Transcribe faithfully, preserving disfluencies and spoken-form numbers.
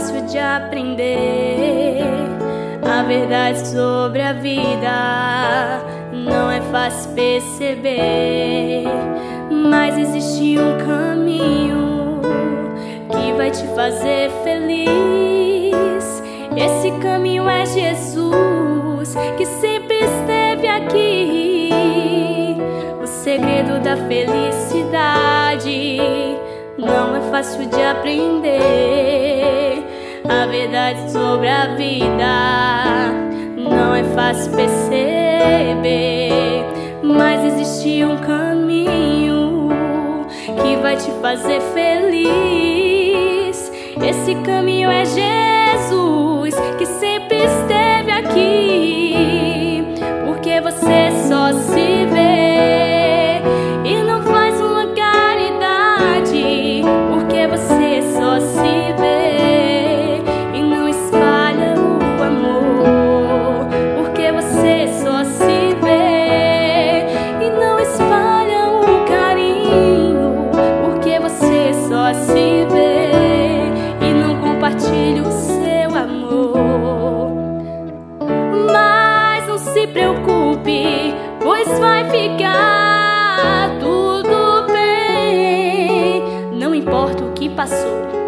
fácil de aprender a verdade sobre a vida. Não é fácil perceber, mas existe um caminho que vai te fazer feliz. Esse caminho é Jesus, que sempre esteve aqui. O segredo da felicidade não é fácil de aprender a verdade sobre a vida. Não é fácil perceber, mas existe um caminho que vai te fazer feliz. Esse caminho é Jesus, que sempre esteve aqui. Porque você só se vê e não faz uma caridade. Porque você só se vê e não espalha o amor. Porque você só se vê e não espalha o carinho. Porque você só se vê e não compartilha o seu amor. Mas não se preocupe, pois vai ficar tudo bem. Não importa o que passou,